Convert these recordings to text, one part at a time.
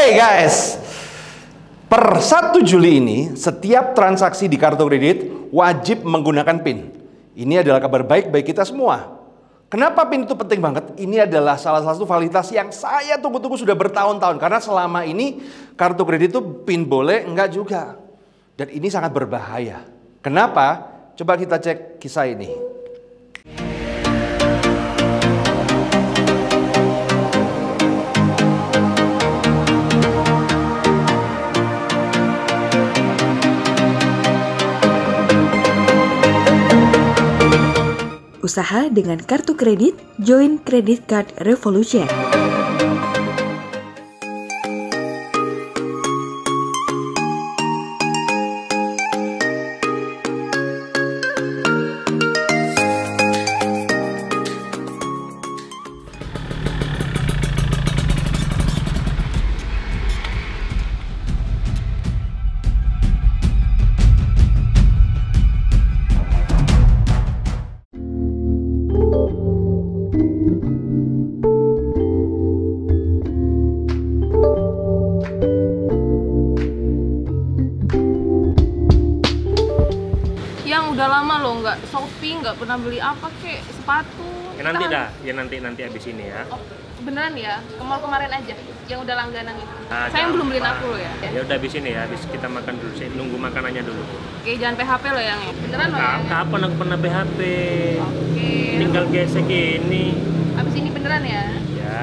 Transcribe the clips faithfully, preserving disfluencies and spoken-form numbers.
Hey guys, per satu Juli ini setiap transaksi di kartu kredit wajib menggunakan PIN. Ini adalah kabar baik bagi kita semua. Kenapa PIN itu penting banget? Ini adalah salah satu validitas yang saya tunggu-tunggu sudah bertahun-tahun. Karena selama ini kartu kredit itu PIN boleh, enggak juga. Dan ini sangat berbahaya. Kenapa? Coba kita cek kisah ini. Usaha dengan kartu kredit, join Credit Card Revolution. Udah lama loh nggak shopping, nggak pernah beli apa kek, sepatu. Ya nanti dah, ya nanti nanti abis ini ya. Oh, beneran ya? Ke mall kemarin aja, yang udah langganan itu. Nah, saya belum beliin aku loh ya. Ya udah abis ini ya, abis kita makan dulu. Saya nunggu makanannya dulu. Oke, jangan P H P loh yang beneran loh. Nah, kapan aku pernah P H P? Oke. Tinggal gesek ini. Abis ini beneran ya? Ya.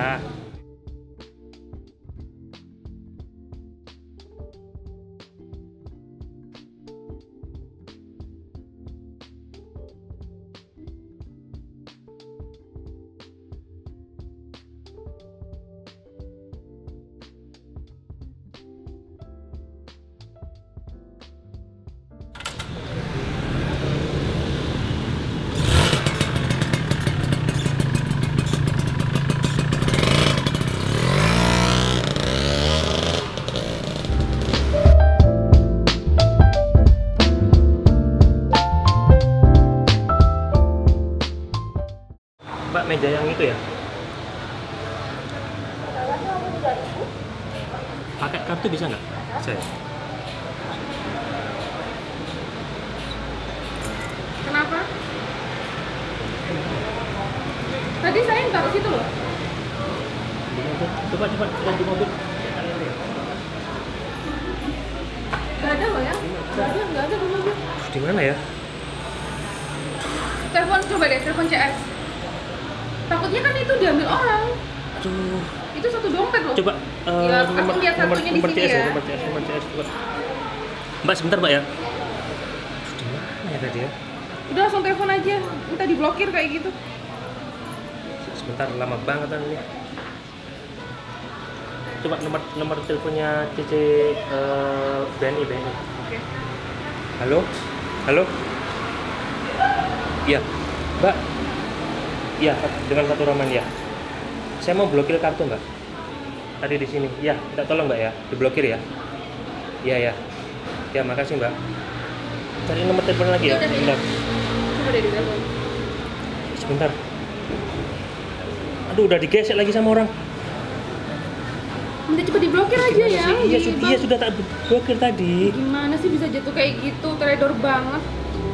Mbak, meja yang itu ya? Pakai kartu bisa nggak? Saya. Kenapa? Tadi saya yang taruh situ loh. Coba coba lihat di mobil. Gak ada loh ya? Gak ada, gak ada di mobil. Di mana ya? Telepon, coba deh, telepon C S. Takutnya kan itu diambil orang. Aduh. Itu satu dompet loh. Coba uh, ya, aku nomor, lihat nomor, satunya di nomor sini C S ya. Nomor C S, nomor C S, coba. Mbak, sebentar Mbak ya. Di mana ya tadi ya? Udah langsung telepon aja. Minta diblokir kayak gitu. Sebentar, lama banget kan ini. Coba nomor nomor teleponnya C C uh, B N I B N I. Oke. Halo? Halo? Iya, Mbak. Iya, dengan satu Roman ya. Saya mau blokir kartu Mbak. Tadi di sini. Iya, minta tolong Mbak ya, diblokir ya. Iya ya. Ya, makasih Mbak. Cari nomor telepon lagi ya. Sebentar. Coba deh ditelepon. Sebentar. Aduh, udah digesek lagi sama orang. Minta coba diblokir aja ya. Iya, sudah, iya sudah tak blokir tadi. Gimana sih bisa jatuh kayak gitu? Teledor banget.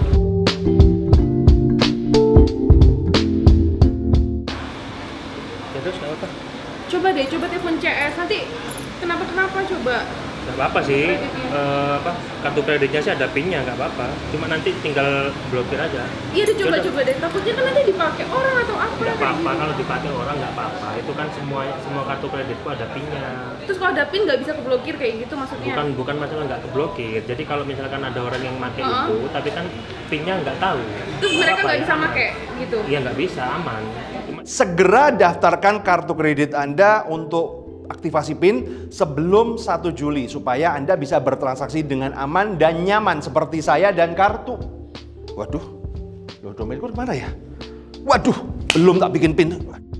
Terus nggak apa? Coba deh, coba telepon C S. Nanti kenapa-kenapa coba. Nggak apa-apa sih, uh, apa, kartu kreditnya sih ada PIN-nya, nggak apa-apa. Cuma nanti tinggal blokir aja. Iya deh, coba-coba deh. Takutnya kan nanti dipakai orang atau apa. Nggak apa-apa, kalau dipakai orang nggak apa-apa. Itu kan semua semua kartu kreditku ada PIN-nya. Terus kalau ada PIN nggak bisa keblokir kayak gitu maksudnya? Bukan bukan masalah nggak keblokir. Jadi kalau misalkan ada orang yang pakai uh-huh. itu, tapi kan PIN-nya nggak tahu. Terus mereka nggak ya, bisa aman. pakai gitu? Iya nggak bisa, aman. Cuma... Segera daftarkan kartu kredit Anda untuk aktivasi PIN sebelum satu Juli supaya Anda bisa bertransaksi dengan aman dan nyaman seperti saya dan kartu. Waduh, loh domainku kemana ya? Waduh, belum tak bikin PIN.